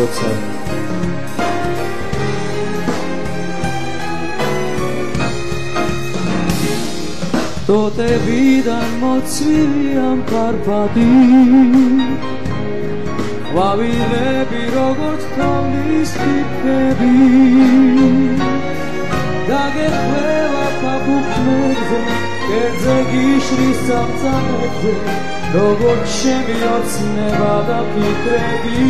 როცა ტოტებიდან მოცვილი ამ კარპატი ყვავილები როგორც თოვლის ტიპები დაგეხვევა ფაფუქნებზე კერძე გიშრის წამწამებზე როგორც შემიოცნება და ფიქრები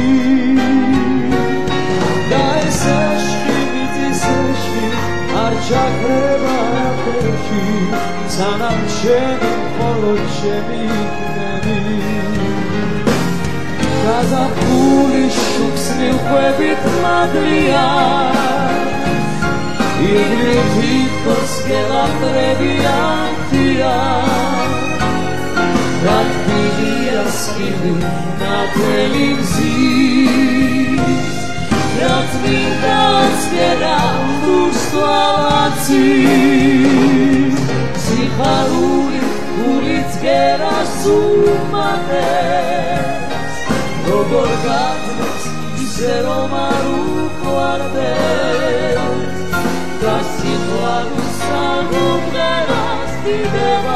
და ეს ეშკი მიწის ეშკი არ ჩაქრება აფერში სანამ ჩემი მხოლოდ ჩემი იქნები გაზაფხული შუქს მივხვებით მადლია იღლივ თითქოს გელაპრებიანთია რა თბილია სკივი ნათელი მზის რა წმინდა ცქერა ლუსტვალაცის სიხარული გულიც გერას უმატეს როგორ გაძლევს ისე რომ არ უყვარდეს და სიყვარულს სამღერას დიდება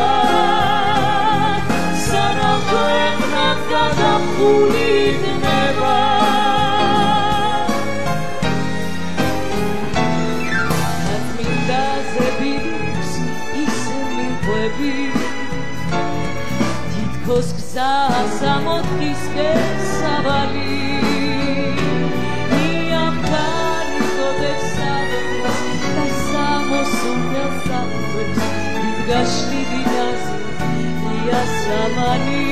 სანამ ქვეყნად გადაფული იქნება აწმინდაზე ბიბს ისე მიყვები თითქოს გზა სამოთხის გესავალი Samani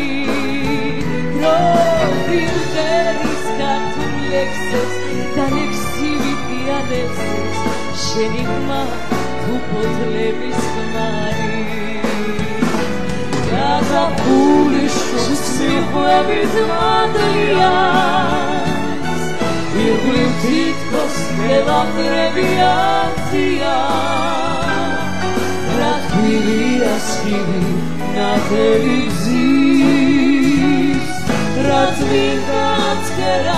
Provinteris cartum lexes da lexivit diadexes Shenigma tu potlevis gmari Gazapuli shus mihuevit madlias Irglim titkos gelapreviatia Ratmilia skivi ნათელი მზის რა წმინდა ცქერა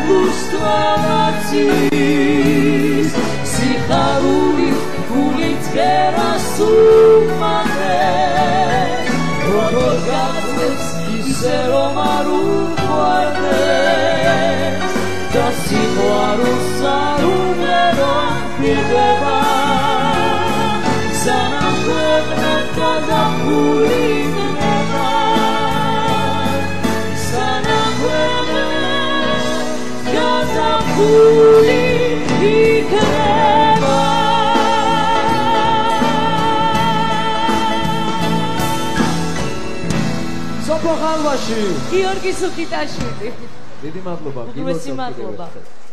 ლუსტვალაცის სიხარული გულით გერას უმატეს როგორ გაძლევს ისე რომ არ უყვარდეს და სიყვარულს არ უმერო ფიქრება სანამ ქვეყნად გადაფული Gazapuli ikhreba Sopo Khalvashi Giorgi Sukitaashvili Didi madloba Ugmesi madloba